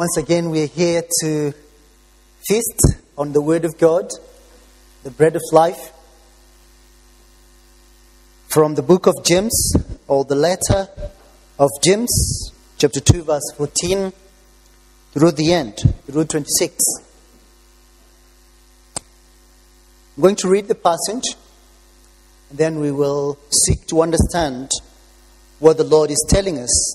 Once again, we are here to feast on the Word of God, the bread of life, from the book of James, or the letter of James, chapter 2, verse 14, through the end, through 26. I'm going to read the passage, and then we will seek to understand what the Lord is telling us.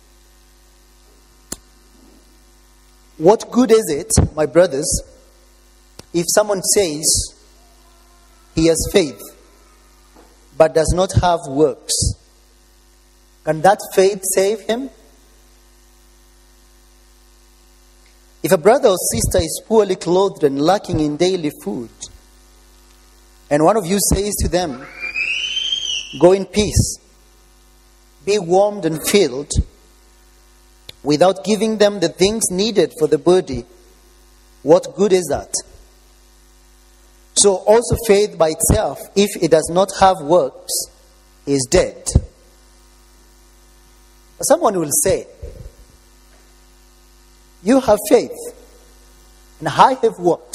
What good is it, my brothers, if someone says he has faith, but does not have works? Can that faith save him? If a brother or sister is poorly clothed and lacking in daily food, and one of you says to them, "Go in peace, be warmed and filled," without giving them the things needed for the body, what good is that? So also faith by itself, if it does not have works, is dead. Someone will say, "You have faith, and I have works.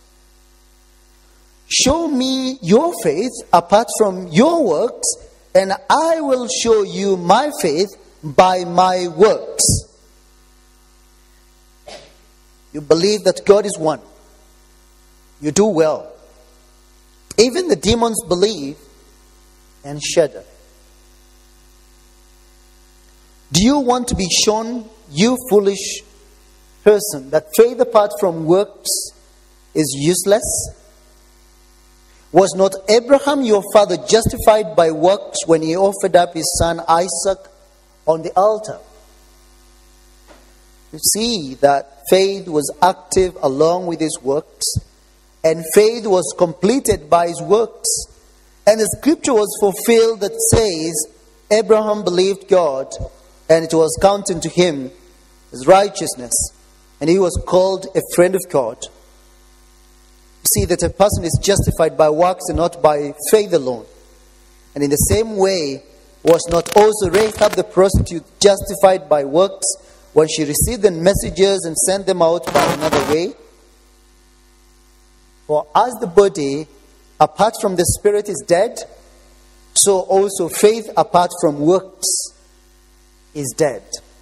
Show me your faith apart from your works, and I will show you my faith by my works." You believe that God is one. You do well. Even the demons believe and shudder. Do you want to be shown, you foolish person, that faith apart from works is useless? Was not Abraham your father justified by works when he offered up his son Isaac on the altar? You see that faith was active along with his works, and faith was completed by his works. And the scripture was fulfilled that says, Abraham believed God, and it was counted to him as righteousness, and he was called a friend of God. See that a person is justified by works and not by faith alone. And in the same way, was not also Rahab the prostitute justified by works when she received the messages and sent them out by another way? For as the body apart from the spirit is dead, so also faith apart from works is dead.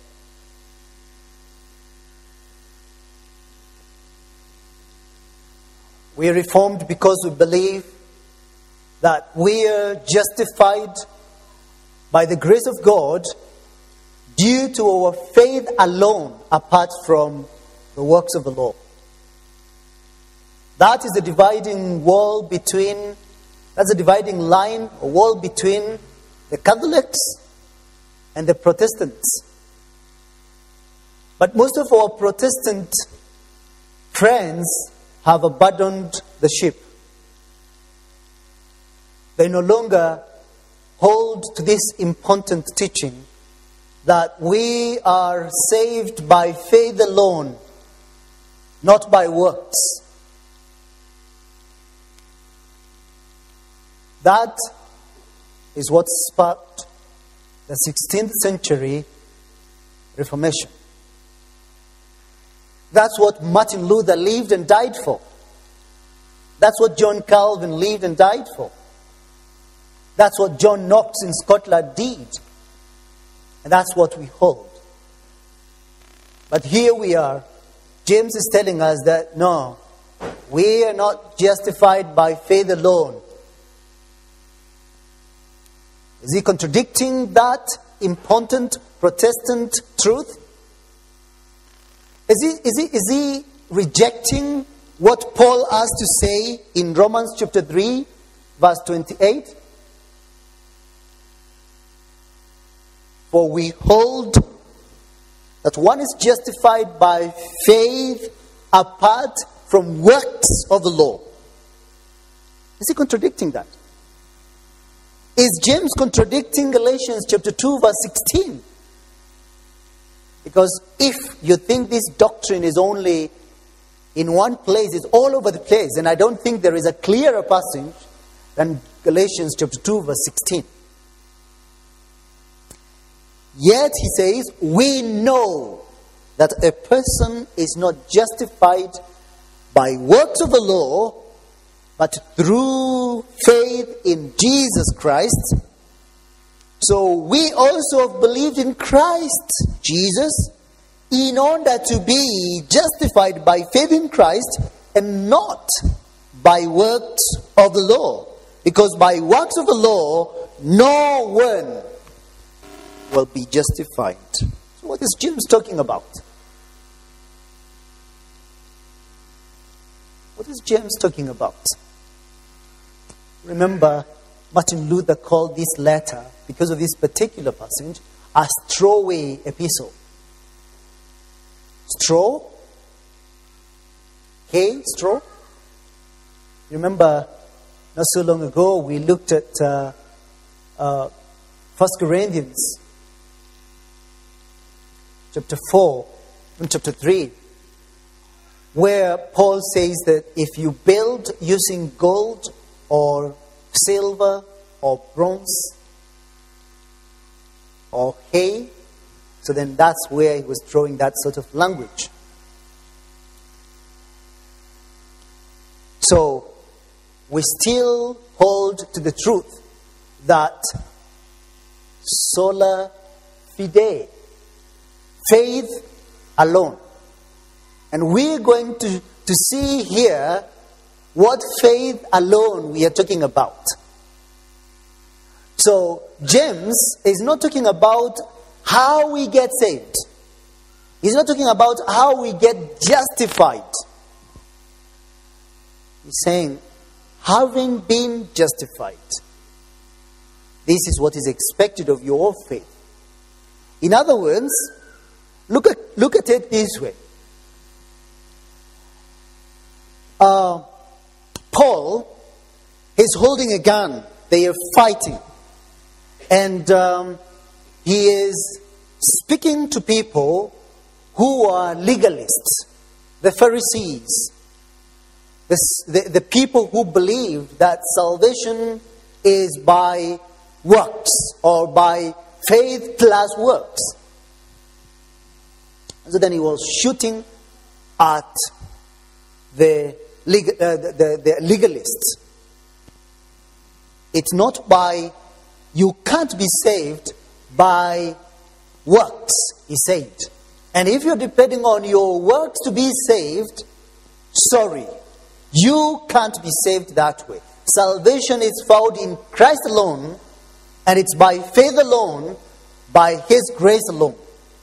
We are reformed because we believe that we are justified by the grace of God due to our faith alone, apart from the works of the law. That is the dividing wall between, that's a dividing line, a wall between the Catholics and the Protestants. But most of our Protestant friends have abandoned the ship. They no longer hold to this important teaching that we are saved by faith alone, not by works. That is what sparked the 16th century Reformation. That's what Martin Luther lived and died for. That's what John Calvin lived and died for. That's what John Knox in Scotland did. And that's what we hold. But here we are. James is telling us that no, we are not justified by faith alone. Is he contradicting that important Protestant truth? Is he rejecting what Paul has to say in Romans chapter 3, verse 28? For we hold that one is justified by faith apart from works of the law. Is he contradicting that? Is James contradicting Galatians chapter 2, verse 16? Because if you think this doctrine is only in one place, it's all over the place, and I don't think there is a clearer passage than Galatians chapter 2, verse 16. Yet, he says, we know that a person is not justified by works of the law, but through faith in Jesus Christ. So we also have believed in Christ Jesus in order to be justified by faith in Christ and not by works of the law. Because by works of the law, no one will be justified. So what is James talking about? What is James talking about? Remember, Martin Luther called this letter, because of this particular passage, a strawaway epistle. Straw? Hay? Straw? Remember, not so long ago, we looked at 1 Corinthians chapter 4 and chapter 3, where Paul says that if you build using gold or silver or bronze or hay, so then that's where he was drawing that sort of language. So we still hold to the truth that sola fide, faith alone. And we're going to see here what faith alone we are talking about. So James is not talking about how we get saved. He's not talking about how we get justified. He's saying, having been justified, this is what is expected of your faith. In other words, look at it this way. Paul is holding a gun. They are fighting. And he is speaking to people who are legalists, the Pharisees, the people who believe that salvation is by works or by faith plus works. And so then he was shooting at the legalists. It's not by, you can't be saved by works, he said. And if you're depending on your works to be saved, sorry, you can't be saved that way. Salvation is found in Christ alone, and it's by faith alone, by His grace alone.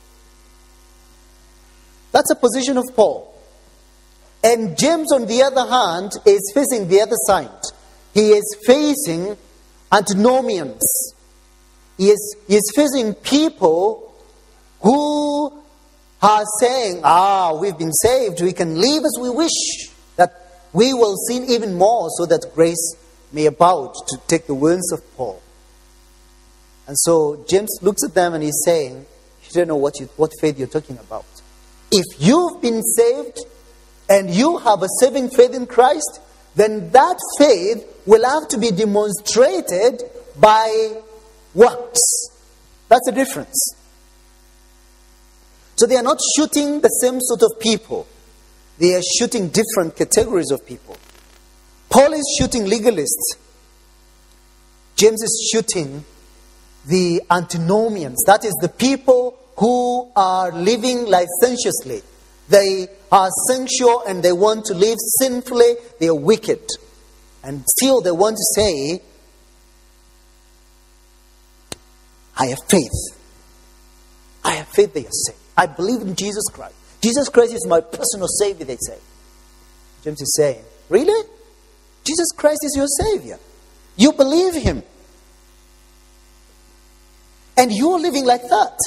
That's a position of Paul. And James, on the other hand, is facing the other side. He is facing antinomians. He is facing people who are saying, we've been saved, we can live as we wish, that we will sin even more so that grace may abound, to take the words of Paul. And so James looks at them and he's saying, you don't know what faith you're talking about. If you've been saved and you have a saving faith in Christ, then that faith will have to be demonstrated by works. That's the difference. So they are not shooting the same sort of people. They are shooting different categories of people. Paul is shooting legalists. James is shooting the antinomians. That is, the people who are living licentiously. They are sensual and they want to live sinfully. They are wicked. And still they want to say, I have faith. I have faith they are saved. I believe in Jesus Christ. Jesus Christ is my personal Savior, they say. James is saying, really? Jesus Christ is your Savior. You believe Him. And you're living like that.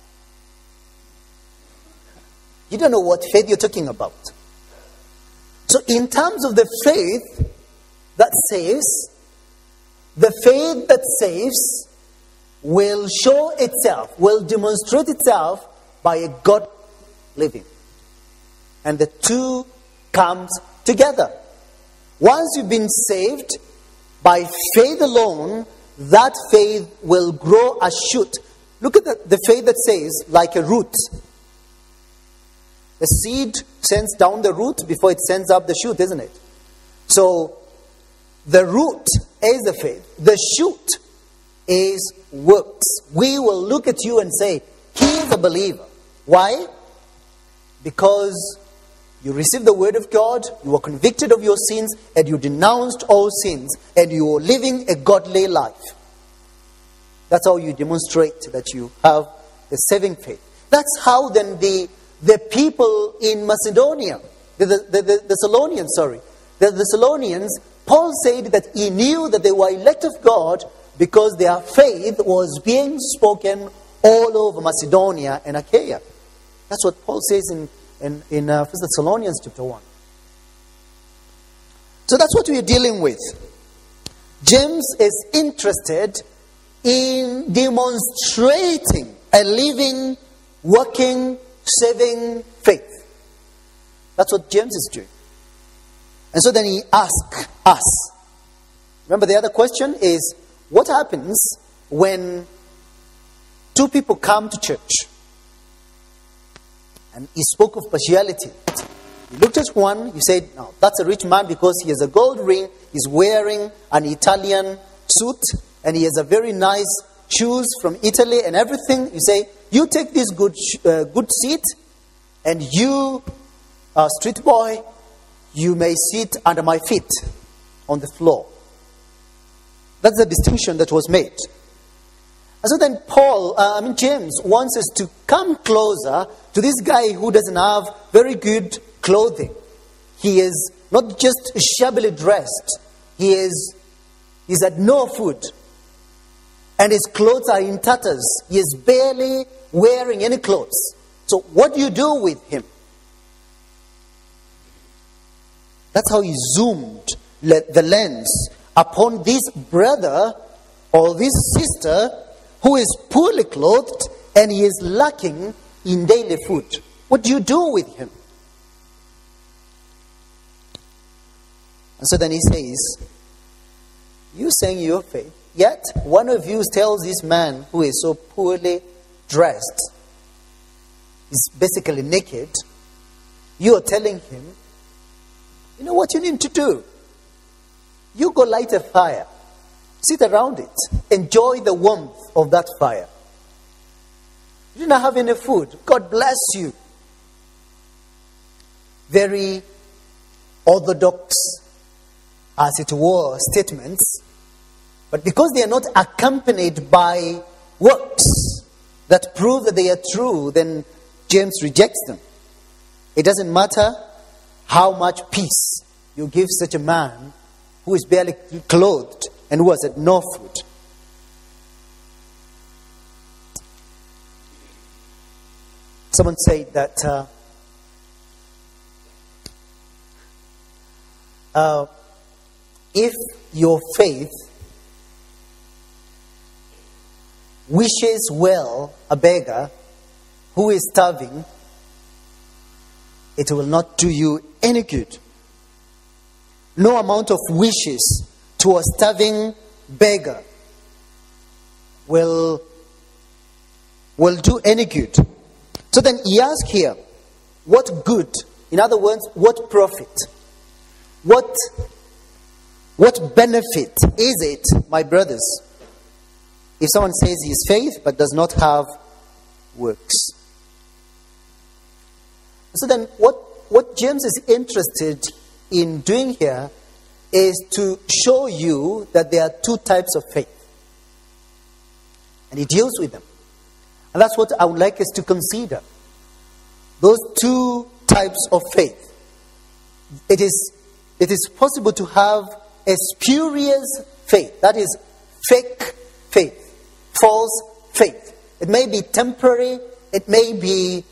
You don't know what faith you're talking about. So in terms of the faith that saves, the faith that saves will show itself, will demonstrate itself by a God living. And the two comes together. Once you've been saved by faith alone, that faith will grow a shoot. Look at the faith that saves, like a root. The seed sends down the root before it sends up the shoot, isn't it? So, the root is the faith. The shoot is works. We will look at you and say, he is a believer. Why? Because you received the word of God, you were convicted of your sins, and you denounced all sins, and you are living a godly life. That's how you demonstrate that you have a saving faith. That's how then the people in Macedonia, the Thessalonians, Paul said that he knew that they were elect of God because their faith was being spoken all over Macedonia and Achaia. That's what Paul says in 1 Thessalonians chapter 1. So that's what we're dealing with. James is interested in demonstrating a living, working, saving faith. That's what James is doing. And so then he asks us. Remember, the other question is, what happens when two people come to church? And he spoke of partiality. You looked at one, you said, no, that's a rich man because he has a gold ring, he's wearing an Italian suit, and he has a very nice shoes from Italy and everything. You say, you take this good seat, and you, street boy, you may sit under my feet on the floor. That's the distinction that was made. And so then James wants us to come closer to this guy who doesn't have very good clothing. He is not just shabbily dressed. He's had no food. And his clothes are in tatters. He is barely wearing any clothes. So what do you do with him? That's how he zoomed the lens upon this brother or this sister who is poorly clothed and he is lacking in daily food. What do you do with him? And so then he says, you saying your faith, yet one of you tells this man who is so poorly dressed, is basically naked, you are telling him, you know what you need to do? You go light a fire. Sit around it. Enjoy the warmth of that fire. You do not have any food. God bless you. Very orthodox, as it were, statements. But because they are not accompanied by works that prove that they are true, then James rejects them. It doesn't matter how much peace you give such a man who is barely clothed and who has had no food. Someone said that if your faith wishes well a beggar who is starving, it will not do you any good. No amount of wishes to a starving beggar will do any good. So then he asks here, what good? In other words, what profit? What benefit is it, my brothers, if someone says he has faith but does not have works? So then what James is interested in doing here is to show you that there are two types of faith. And he deals with them. And that's what I would like us to consider. Those two types of faith. It is possible to have a spurious faith. That is fake faith. False faith. It may be temporary. It may be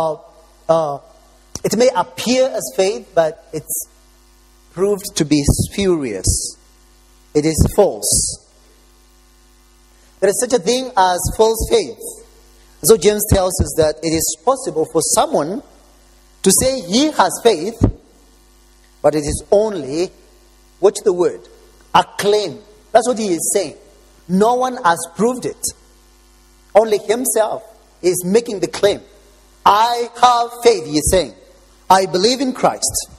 it may appear as faith, but it's proved to be spurious. It is false. There is such a thing as false faith. So James tells us that it is possible for someone to say he has faith, but it is only, watch the word, a claim. That's what he is saying. No one has proved it. Only himself is making the claim. I have faith, he is saying. I believe in Christ.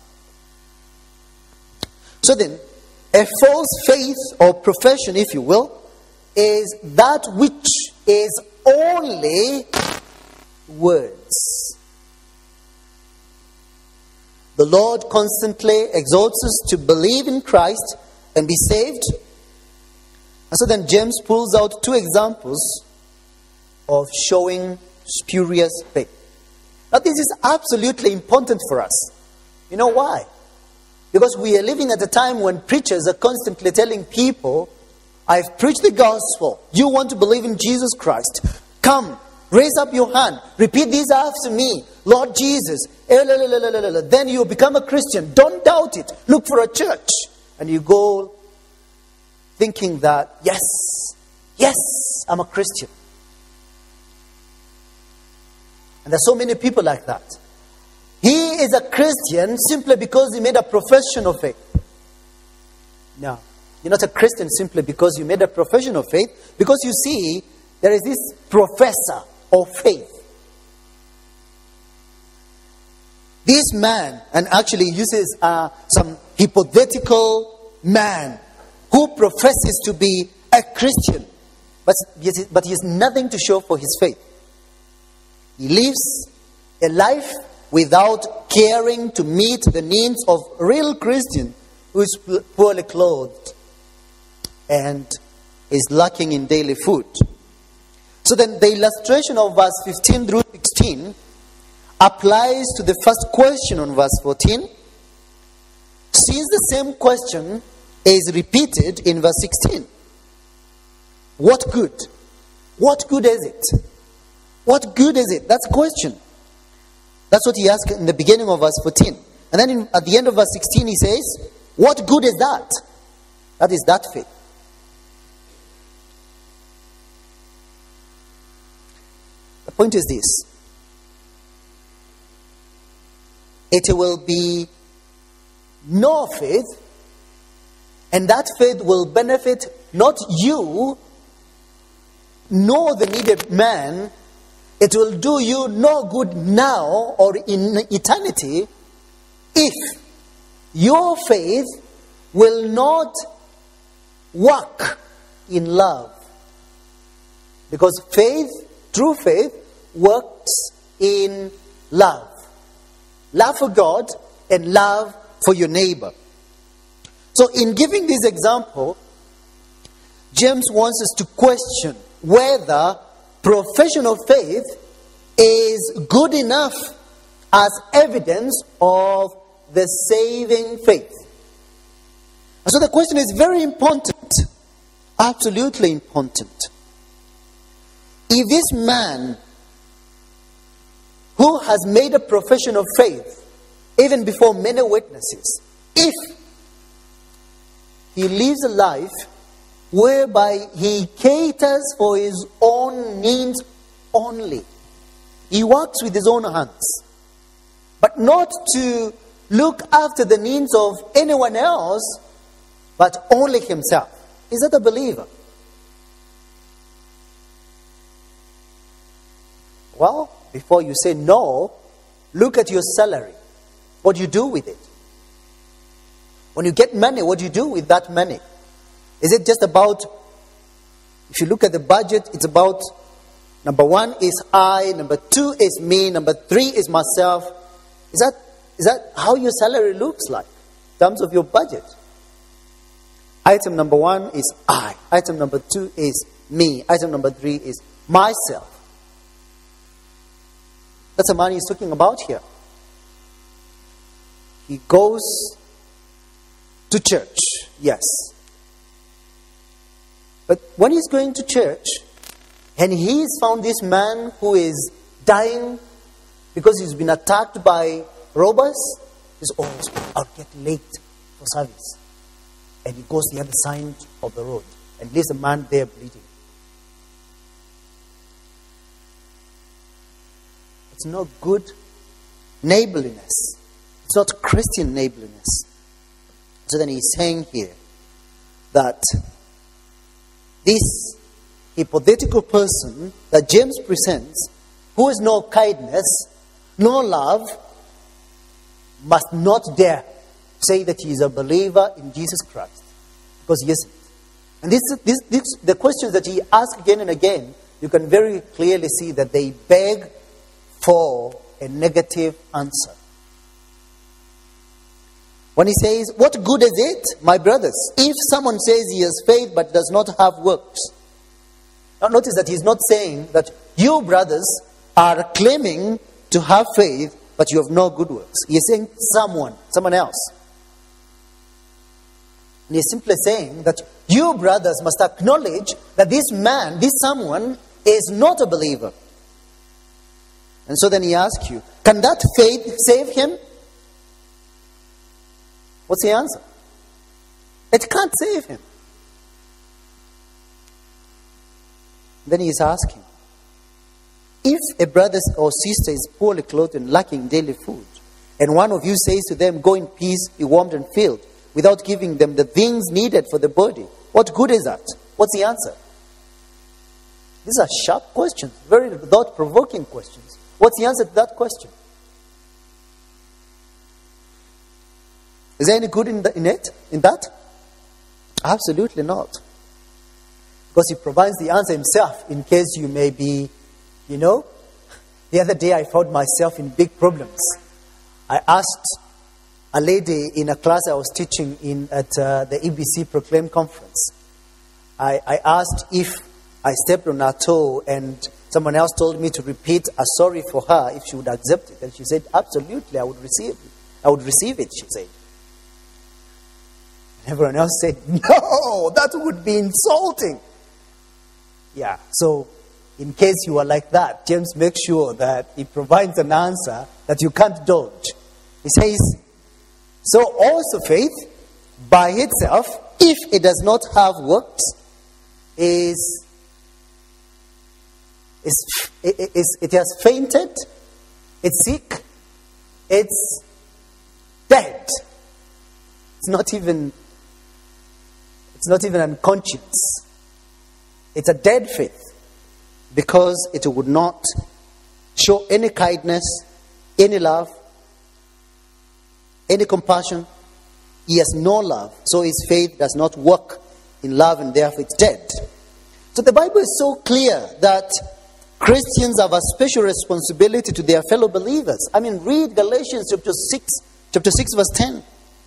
So then, a false faith or profession, if you will, is that which is only words. The Lord constantly exhorts us to believe in Christ and be saved. And so then James pulls out two examples of showing spurious faith. Now this is absolutely important for us. You know why? Because we are living at a time when preachers are constantly telling people, I've preached the gospel. You want to believe in Jesus Christ? Come, raise up your hand. Repeat these after me. Lord Jesus. Then you become a Christian. Don't doubt it. Look for a church. And you go thinking that, yes, I'm a Christian. And there's so many people like that. He is a Christian simply because he made a profession of faith. No, you're not a Christian simply because you made a profession of faith. Because you see, there is this professor of faith. This man, and actually uses some hypothetical man who professes to be a Christian, but he has nothing to show for his faith. He lives a life without caring to meet the needs of a real Christian who is poorly clothed and is lacking in daily food. So then the illustration of verse 15 through 16 applies to the first question on verse 14, since the same question is repeated in verse 16. What good? What good is it? What good is it? That's the question. That's what he asked in the beginning of verse 14. And then at the end of verse 16 he says, what good is that? That is that faith. The point is this. It will be no faith, and that faith will benefit not you, nor the needed man. It will do you no good now or in eternity if your faith will not work in love. Because faith, true faith, works in love. Love for God and love for your neighbor. So in giving this example, James wants us to question whether profession of faith is good enough as evidence of the saving faith. And so the question is very important, absolutely important. If this man who has made a profession of faith, even before many witnesses, if he lives a life whereby he caters for his own needs only, he works with his own hands, but not to look after the needs of anyone else, but only himself, is that a believer? Well, before you say no, look at your salary. What do you do with it? When you get money, what do you do with that money? Is it just about, if you look at the budget, it's about, number 1 is I, number 2 is me, number 3 is myself. Is that how your salary looks like in terms of your budget? Item number 1 is I. Item number 2 is me. Item number 3 is myself. That's the man he's talking about here. He goes to church, yes. But when he's going to church, and he's found this man who is dying because he's been attacked by robbers, he says, oh, I'll get late for service. And he goes to the other side of the road and leaves the man there bleeding. It's not good neighborliness. It's not Christian neighborliness. So then he's saying here that this hypothetical person that James presents, who has no kindness, no love, must not dare say that he is a believer in Jesus Christ, because he isn't. And the questions that he asks again and again, you can very clearly see that they beg for a negative answer. When he says, what good is it, my brothers, if someone says he has faith but does not have works? Now notice that he's not saying that you brothers are claiming to have faith but you have no good works. He's saying someone else. And he's simply saying that you brothers must acknowledge that this man, this someone, is not a believer. And so then he asks you, can that faith save him? What's the answer? It can't save him. Then he is asking, if a brother or sister is poorly clothed and lacking daily food, and one of you says to them, go in peace, be warmed and filled, without giving them the things needed for the body, what good is that? What's the answer? These are sharp questions, very thought-provoking questions. What's the answer to that question? Is there any good in that? Absolutely not. Because he provides the answer himself, in case you may be, the other day I found myself in big problems. I asked a lady in a class I was teaching at the EBC Proclaim conference. I asked if I stepped on her toe and someone else told me to repeat a sorry for her if she would accept it. And she said, absolutely, I would receive it. I would receive it, she said. And everyone else said, no, that would be insulting. Yeah, so in case you are like that, James makes sure that he provides an answer that you can't dodge. He says, so also faith by itself, if it does not have works, it has fainted, it's sick, it's dead. It's not even unconscious. It's a dead faith, because it would not show any kindness, any love, any compassion. He has no love, so his faith does not work in love, and therefore it's dead. So the Bible is so clear that Christians have a special responsibility to their fellow believers. I mean, read Galatians chapter 6 verse 10.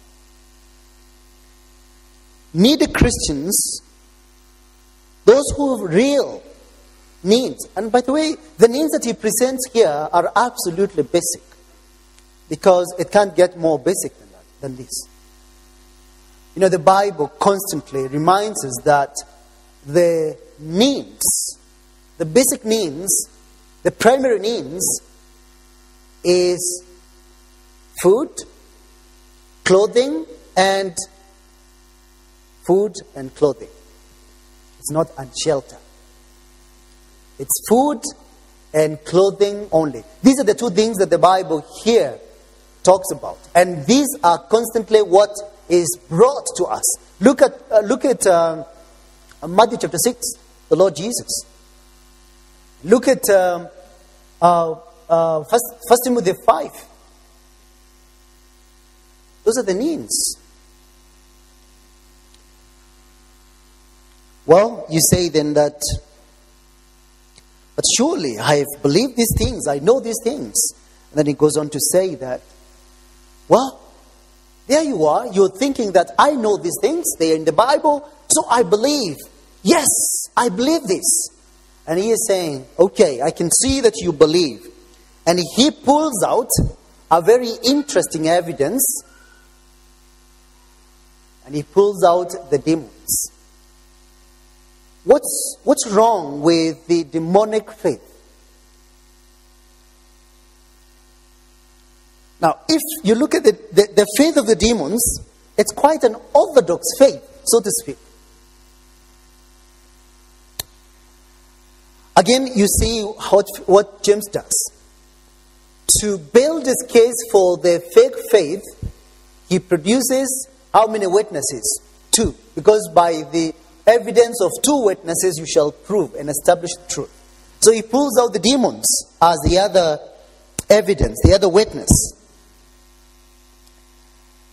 Needy Christians, those who have real needs, and by the way, the needs that he presents here are absolutely basic, because it can't get more basic than this. The Bible constantly reminds us that the needs, the basic needs, the primary needs is food, clothing, and food and clothing. It's not and shelter. It's food and clothing only. These are the two things that the Bible here talks about. And these are constantly what is brought to us. Look at Matthew chapter 6, the Lord Jesus. Look at 1 Timothy 5. Those are the needs. Well, you say then that, but surely I have believed these things, I know these things. And then he goes on to say that, well, there you are, you're thinking that I know these things, they are in the Bible, so I believe. Yes, I believe this. And he is saying, okay, I can see that you believe. And he pulls out a very interesting evidence, and he pulls out the demons. What's wrong with the demonic faith? Now, if you look at the faith of the demons, it's quite an orthodox faith, so to speak. Again, you see what James does. To build his case for the fake faith, he produces how many witnesses? 2. Because by the evidence of 2 witnesses you shall prove and establish the truth. So he pulls out the demons as the other evidence, the other witness.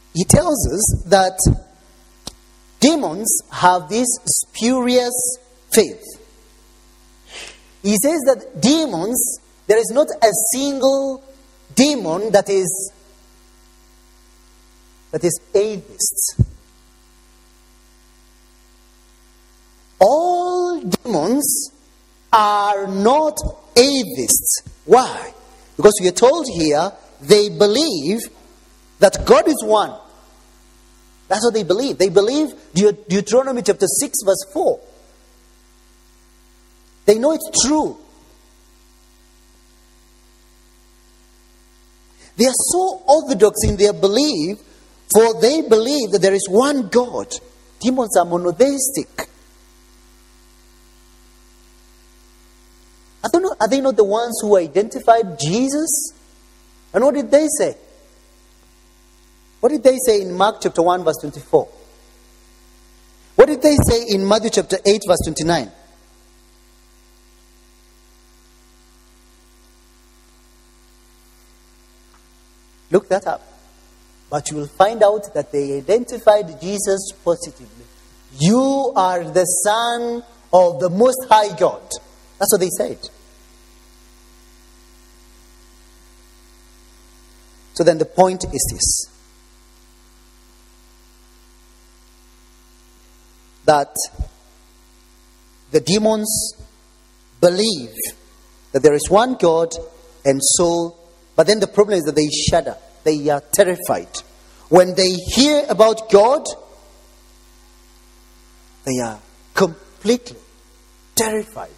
he tells us that demons have this spurious faith. He says that demons, there is not a single demon that is atheist. All demons are not atheists. Why? Because we are told here they believe that God is one. That's what they believe. They believe Deuteronomy chapter 6 verse 4. They know it's true. They are so orthodox in their belief, for they believe that there is one God. Demons are monotheistic. Are they not the ones who identified Jesus? And what did they say? What did they say in Mark chapter 1 verse 24? What did they say in Matthew chapter 8 verse 29? Look that up. But you will find out that they identified Jesus positively. You are the Son of the Most High God. That's what they said. So then the point is this. That the demons believe that there is one God, and so, but then the problem is that they shudder. They are terrified. When they hear about God, they are completely terrified.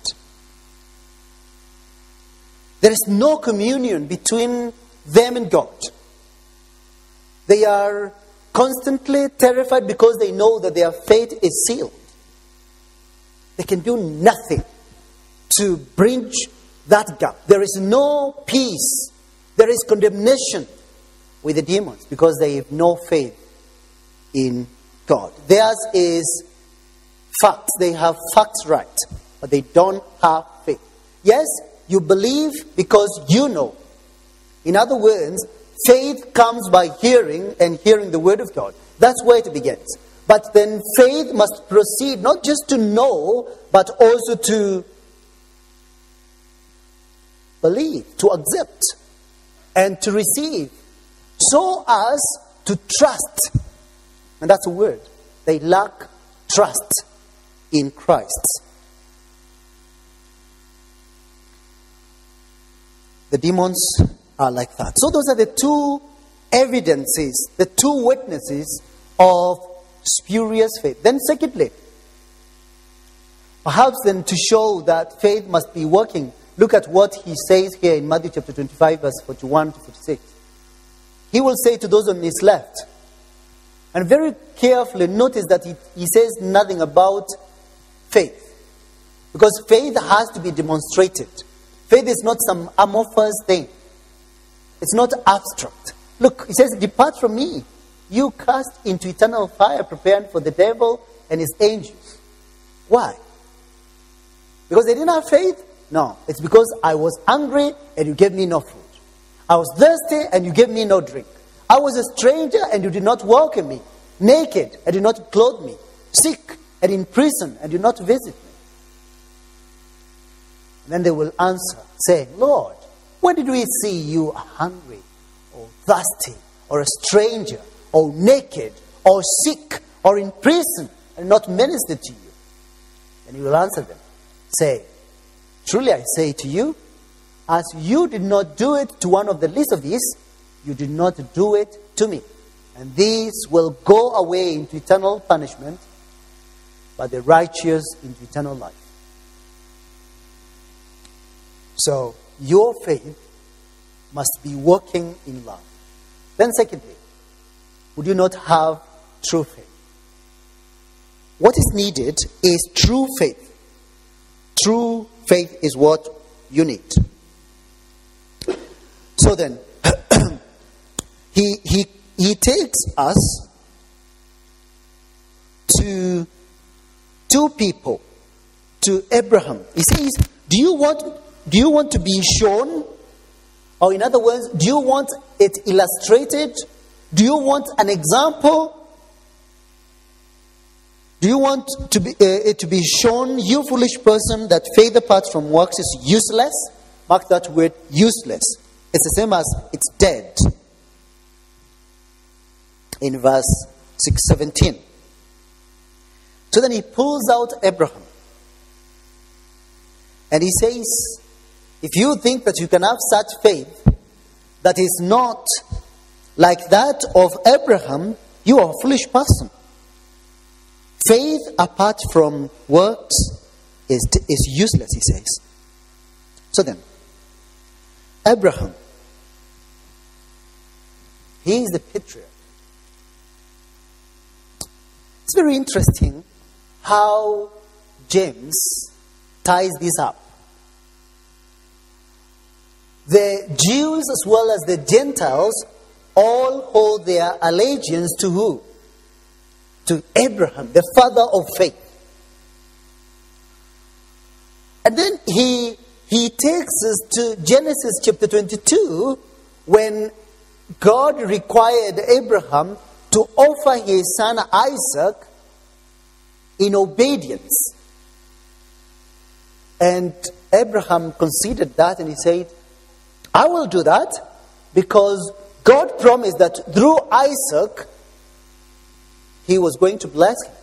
There is no communion between them and God. They are constantly terrified because they know that their fate is sealed. They can do nothing to bridge that gap. There is no peace. There is condemnation with the demons because they have no faith in God. Theirs is facts. They have facts right, but they don't have faith. Yes, you believe because you know. In other words, faith comes by hearing, and hearing the word of God. That's where it begins. But then faith must proceed not just to know, but also to believe, to accept, and to receive, so as to trust. And that's a word. They lack trust in Christ. The demons are like that. So those are the two evidences, the two witnesses of spurious faith. Then secondly, perhaps then to show that faith must be working, look at what he says here in Matthew chapter 25 verse 41 to 46. He will say to those on his left, and very carefully notice that he says nothing about faith. Because faith has to be demonstrated. Faith is not some amorphous thing. It's not abstract. Look, he says, depart from me, you cast into eternal fire prepared for the devil and his angels. Why? Because they didn't have faith? No, it's because I was hungry and you gave me no food. I was thirsty and you gave me no drink. I was a stranger and you did not welcome me. Naked and did not clothe me. Sick and in prison and did not visit me. And then they will answer, saying, Lord, when did we see you hungry or thirsty or a stranger or naked or sick or in prison and not ministered to you? And he will answer them, say, truly I say to you, as you did not do it to one of the least of these, you did not do it to me. And these will go away into eternal punishment, but the righteous into eternal life. So, your faith must be working in love. Then secondly, would you not have true faith? What is needed is true faith. True faith is what you need. So then, he takes us to two people, to Abraham. He says, do you want to be shown? Or in other words, do you want it illustrated Do you want an example? Do you want it to be shown, you foolish person, that faith apart from works is useless? Mark that word, useless. It's the same as it's dead. In verse 6:17. So then he pulls out Abraham. And he says, if you think that you can have such faith that is not like that of Abraham, you are a foolish person. Faith apart from works is useless, he says. So then, Abraham, he is the patriarch. It's very interesting how James ties this up. The Jews as well as the Gentiles all hold their allegiance to who? To Abraham, the father of faith. And then he takes us to Genesis chapter 22, when God required Abraham to offer his son Isaac in obedience. And Abraham considered that and he said, I will do that because God promised that through Isaac, he was going to bless him.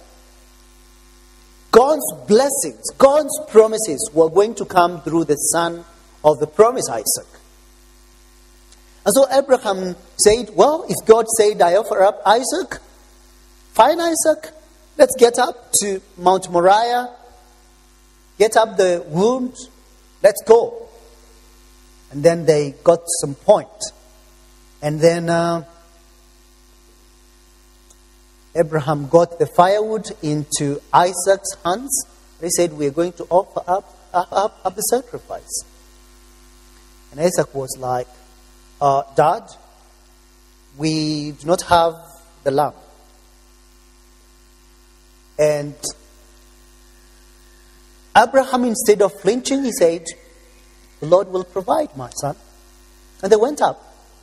God's blessings, God's promises were going to come through the son of the promise, Isaac. And so Abraham said, well, if God said, I offer up Isaac, fine, Isaac, let's get up to Mount Moriah, get up the wound, let's go. And then they got some point. And then Abraham got the firewood into Isaac's hands. They said, we're going to offer up the sacrifice. And Isaac was like, Dad, we do not have the lamb. And Abraham, instead of flinching, he said, the Lord will provide, my son. And they went up.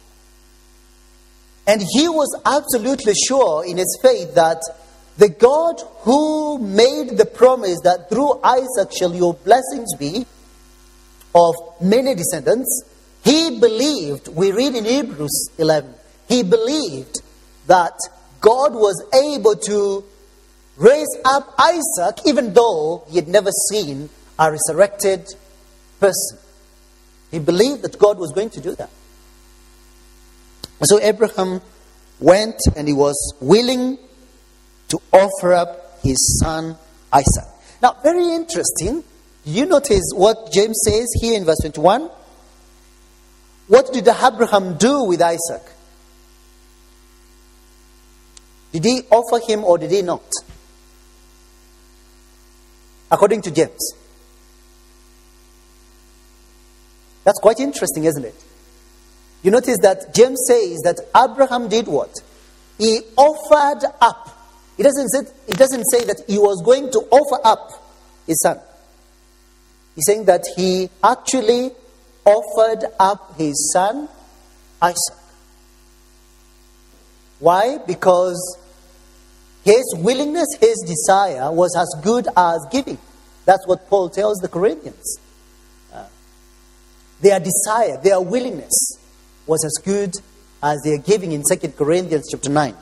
And he was absolutely sure in his faith that the God who made the promise that through Isaac shall your blessings be of many descendants, he believed, we read in Hebrews 11, he believed that God was able to raise up Isaac even though he had never seen a resurrected person. He believed that God was going to do that. And so Abraham went and he was willing to offer up his son Isaac. Now, very interesting. You notice what James says here in verse 21. What did Abraham do with Isaac? Did he offer him or did he not? According to James. That's quite interesting, isn't it? You notice that James says that Abraham did what? He offered up. It doesn't say that he was going to offer up his son. He's saying that he actually offered up his son Isaac. Why? Because his willingness, his desire was as good as giving. That's what Paul tells the Corinthians. Their desire, their willingness was as good as their giving in 2 Corinthians chapter 9.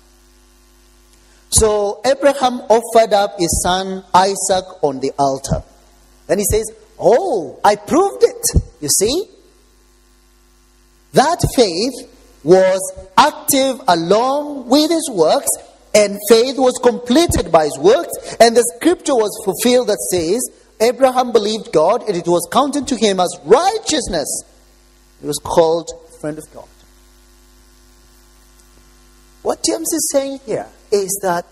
So Abraham offered up his son Isaac on the altar. Then he says, oh, I proved it. You see? That faith was active along with his works, and faith was completed by his works, and the scripture was fulfilled that says, Abraham believed God, and it was counted to him as righteousness. He was called friend of God. What James is saying here is that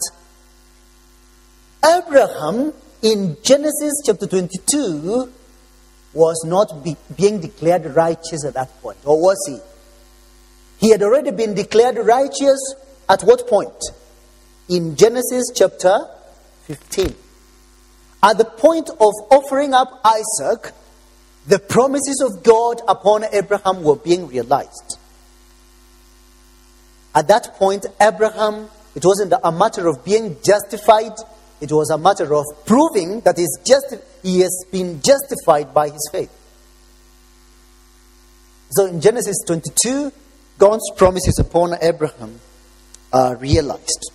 Abraham in Genesis chapter 22 was not being declared righteous at that point. Or was he? He had already been declared righteous at what point? In Genesis chapter 15. At the point of offering up Isaac, the promises of God upon Abraham were being realized. At that point, Abraham, it wasn't a matter of being justified. It was a matter of proving that he has been justified by his faith. So in Genesis 22, God's promises upon Abraham are realized.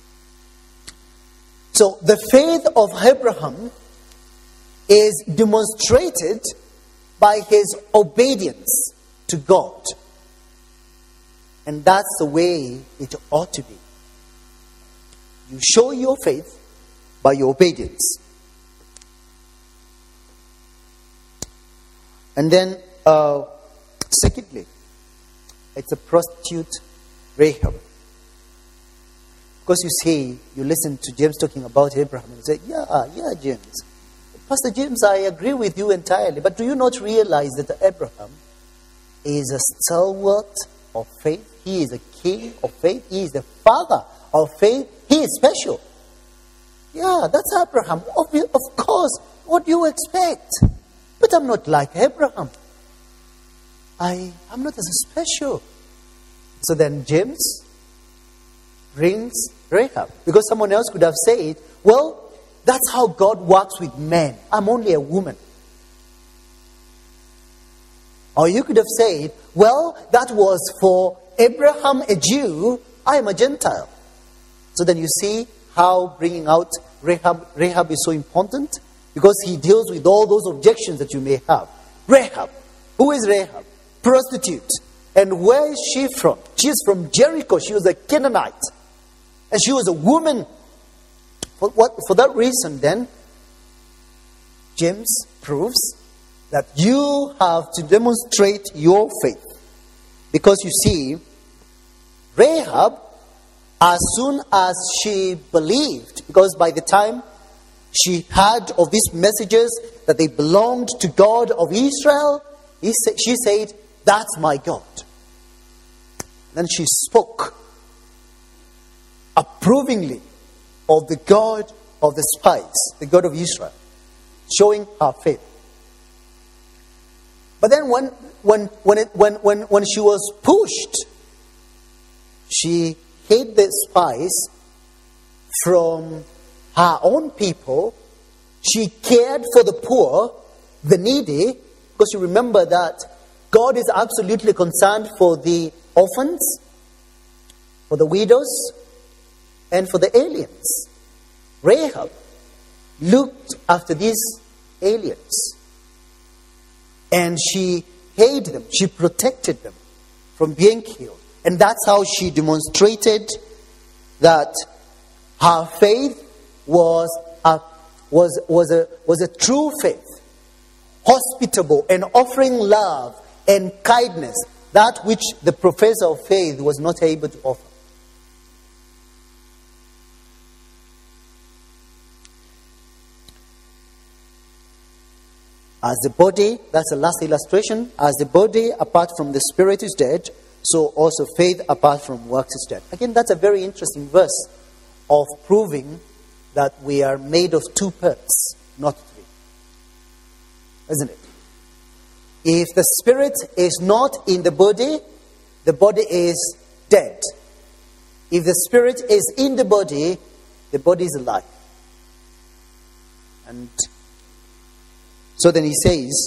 So the faith of Abraham is demonstrated by his obedience to God. And that's the way it ought to be. You show your faith by your obedience. And then, secondly, it's a prostitute Rahab. Because you see, you listen to James talking about Abraham and you say, yeah, James. Pastor James, I agree with you entirely. But do you not realize that Abraham is a stalwart of faith? He is a king of faith. He is the father of faith. He is special. Yeah, that's Abraham. Of course, what do you expect? But I'm not like Abraham. I'm not as special. So then James brings Rahab. Because someone else could have said, well, that's how God works with men. I'm only a woman. Or you could have said, well, that was for Abraham, a Jew. I am a Gentile. So then you see how bringing out Rahab is so important. Because he deals with all those objections that you may have. Rahab. Who is Rahab? Prostitute. And where is she from? She is from Jericho. She was a Canaanite. And she was a woman. For that reason then, James proves that you have to demonstrate your faith. Because you see, Rahab, as soon as she believed, because by the time she heard of these messages that they belonged to God of Israel, she said, that's my God. Then she spoke approvingly of the God of the spies, the God of Israel, showing her faith. But then when she was pushed, she hid the spies from her own people. She cared for the poor, the needy, because you remember that God is absolutely concerned for the orphans, for the widows, and for the aliens. Rahab looked after these aliens. And she hid them. She protected them from being killed. And that's how she demonstrated that her faith was a true faith. Hospitable and offering love and kindness. That which the professor of faith was not able to offer. As the body, that's the last illustration, as the body apart from the spirit is dead, so also faith apart from works is dead. Again, that's a very interesting verse of proving that we are made of two parts, not three. Isn't it? If the spirit is not in the body is dead. If the spirit is in the body is alive. And so then he says,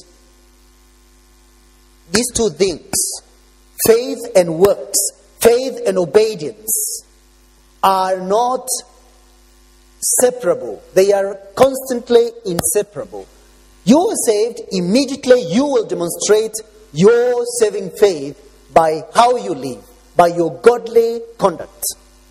these two things, faith and works, faith and obedience, are not separable. They are constantly inseparable. You are saved, immediately you will demonstrate your saving faith by how you live, by your godly conduct.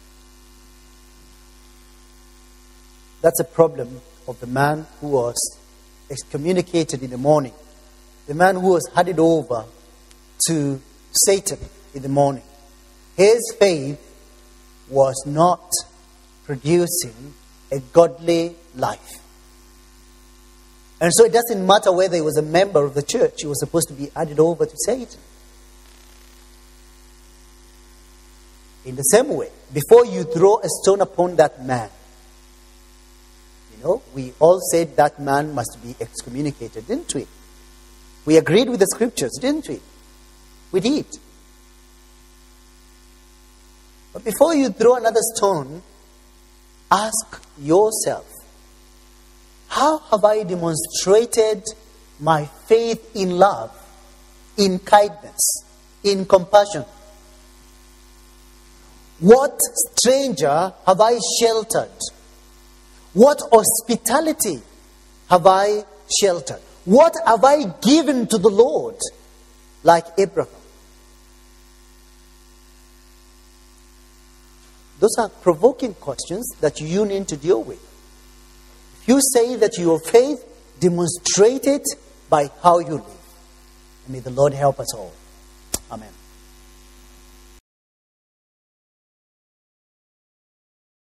That's a problem of the man who was excommunicated in the morning. The man who was handed over to Satan in the morning. His faith was not producing a godly life. And so it doesn't matter whether he was a member of the church. He was supposed to be handed over to Satan. In the same way, before you throw a stone upon that man, we all said that man must be excommunicated, didn't we? We agreed with the scriptures, didn't we? We did. But before you throw another stone, ask yourself, how have I demonstrated my faith in love, in kindness, in compassion? What stranger have I sheltered? What hospitality have I sheltered? What have I given to the Lord like Abraham? Those are provoking questions that you need to deal with. If you say that your faith, demonstrate it by how you live. May the Lord help us all. Amen.